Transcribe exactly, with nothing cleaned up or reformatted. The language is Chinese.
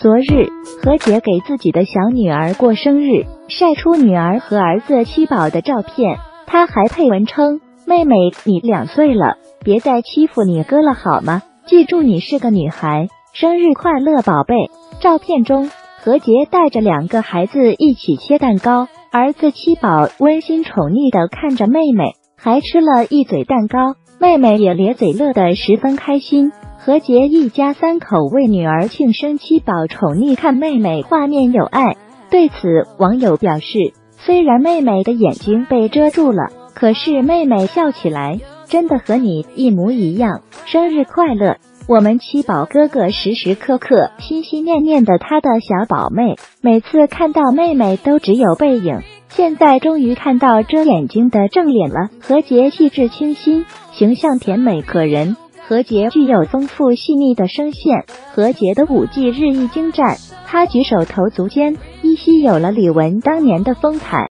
昨日，何洁给自己的小女儿过生日，晒出女儿和儿子七宝的照片。她还配文称：“妹妹，你两岁了，别再欺负你哥了好吗？记住你是个女孩，生日快乐，宝贝。”照片中，何洁带着两个孩子一起切蛋糕，儿子七宝温馨宠溺地看着妹妹，还吃了一嘴蛋糕，妹妹也咧嘴乐得十分开心。何洁一家三口为女儿庆生，七宝宠溺看妹妹，画面有爱。对此，网友表示，虽然妹妹的眼睛被遮住了，可是妹妹笑起来真的和你一模一样。生日快乐！我们七宝哥哥时时刻刻心心念念的他的小宝妹，每次看到妹妹都只有背影，现在终于看到遮眼睛的正脸了。何洁气质清新，形象甜美可人。何洁具有丰富细腻的声线，何洁的舞技日益精湛，她举手投足间依稀有了李玟当年的风采。